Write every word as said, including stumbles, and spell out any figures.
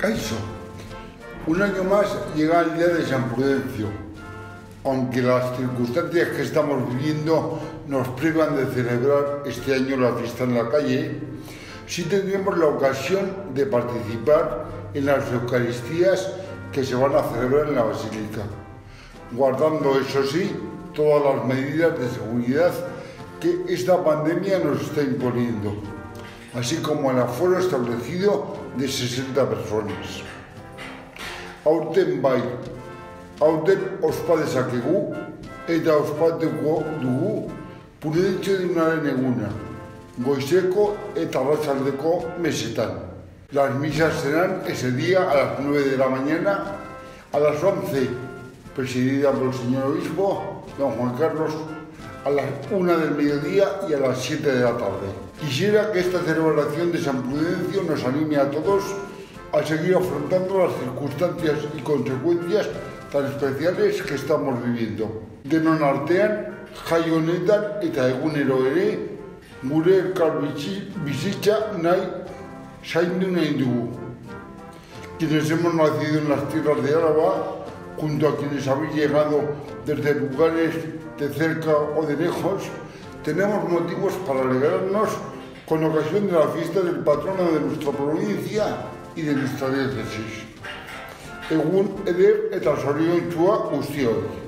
Caixo, un año más llega el día de San Prudencio. Aunque las circunstancias que estamos viviendo nos privan de celebrar este año la fiesta en la calle, sí tendremos la ocasión de participar en las Eucaristías que se van a celebrar en la Basílica, guardando, eso sí, todas las medidas de seguridad que esta pandemia nos está imponiendo, así como el aforo establecido de sesenta personas. Aurten bai, aurten ospa dezakegu eta ospatuko dugu Prudentzioaren eguna, goizeko eta arratsaldeko mesetan. Las misas serán ese día a las nueve de la mañana, a las once, presidida por el señor obispo, don Juan Carlos, a las una del mediodía y a las siete de la tarde. Quisiera que esta celebración de San Prudencio nos anime a todos a seguir afrontando las circunstancias y consecuencias tan especiales que estamos viviendo. Denon artean, jai honetan eta egunero ere, gure elkar bizitza nahi zaindu nahi dugu. Quienes hemos nacido en las tierras de Álava, junto a quienes habéis llegado desde lugares de cerca o de lejos, tenemos motivos para alegrarnos con ocasión de la fiesta del patrono de nuestra provincia y de nuestra diócesis. Egun eder eta zoriontsua guztioi.